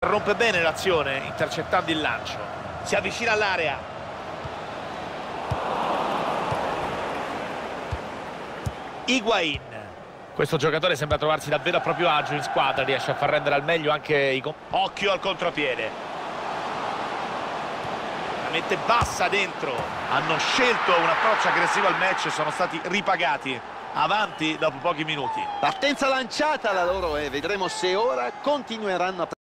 Rompe bene l'azione intercettando il lancio. Si avvicina all'area. Higuain. Questo giocatore sembra trovarsi davvero a proprio agio in squadra, riesce a far rendere al meglio anche i... Occhio al contropiede. La mette bassa dentro. Hanno scelto un approccio aggressivo al match e sono stati ripagati. Avanti dopo pochi minuti. Partenza lanciata la loro e vedremo se ora continueranno a